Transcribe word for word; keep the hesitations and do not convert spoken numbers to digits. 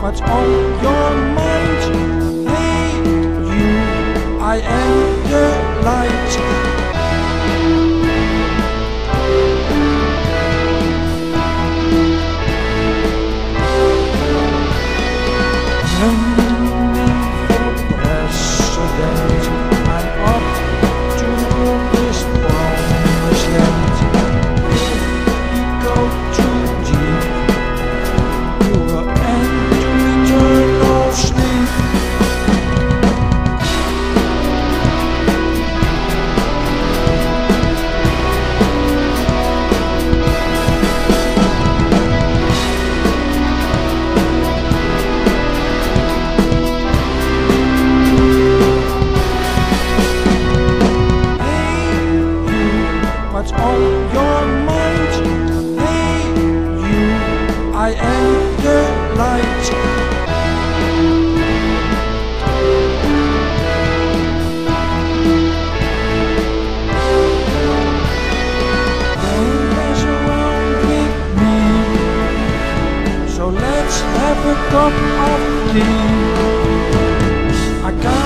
what's on your mind? Hey, you, I am the light. What's on your mind? Hey, you, I am the light. Don't mess around with me, so let's have a cup of tea. I got